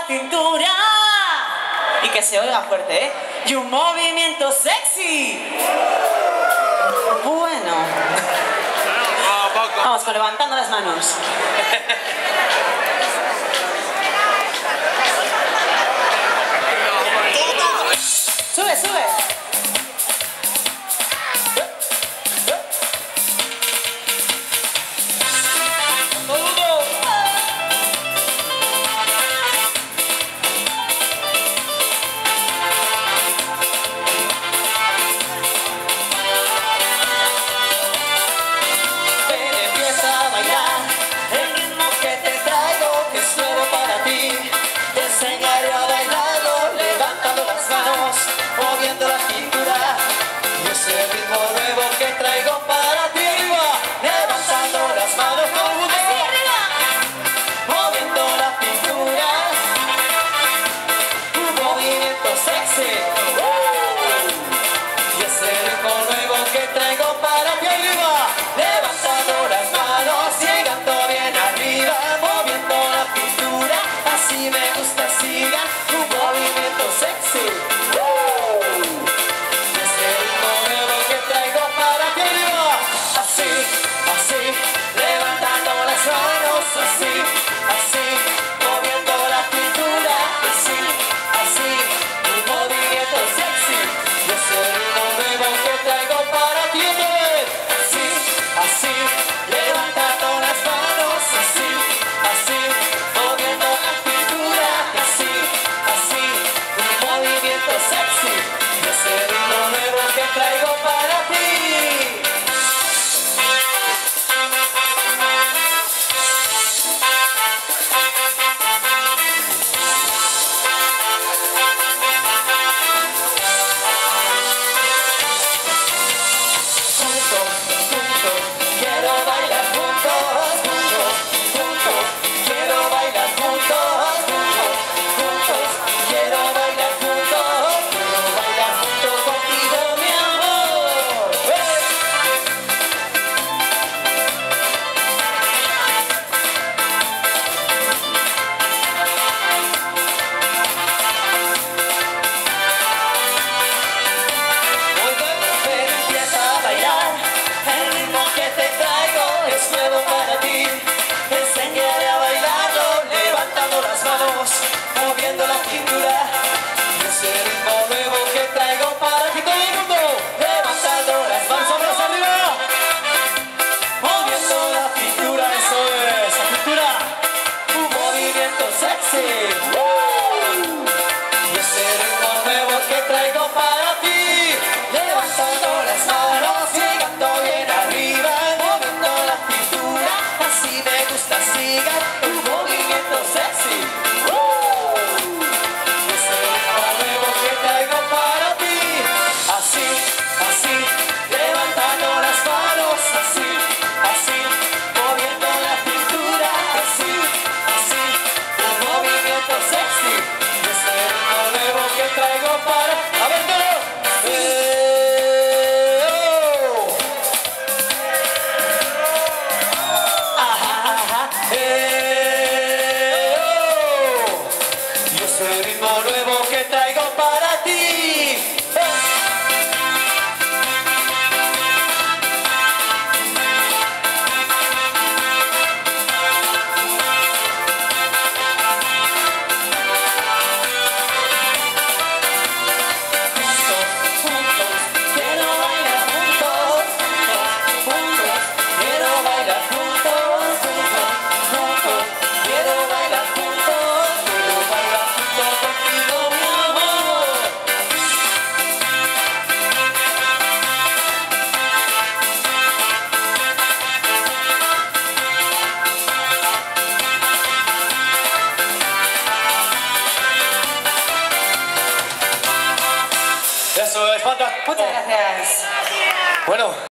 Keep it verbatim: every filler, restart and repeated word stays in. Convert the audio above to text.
cintura. Y que se oiga fuerte, ¿eh? Y un movimiento sexy. Bueno. Vamos, con levantando las manos. Sube, sube. Moviendo la cintura y ese ritmo nuevo que traigo para ti. Arriba, levantando las manos todo el mundo. Así arriba. Moviendo la cintura, un movimiento sexy. Y ese ritmo nuevo que traigo para ti. Arriba, levantando las manos, llegando bien arriba, moviendo la cintura. Así me gusta, siga un movimiento sexy. Moviendo la cintura y ese ritmo nuevo que traigo para ti. Todo el mundo levantando las manos arriba, moviendo la cintura. Eso es, la cintura, un movimiento sexy. Y ese ritmo nuevo que traigo para ti, levantando las manos, llegando bien arriba, moviendo la cintura. Así me gusta, siga un movimiento sexy. Ese ritmo nuevo que traigo para ti. Eso es, falta. Muchas gracias. Bueno.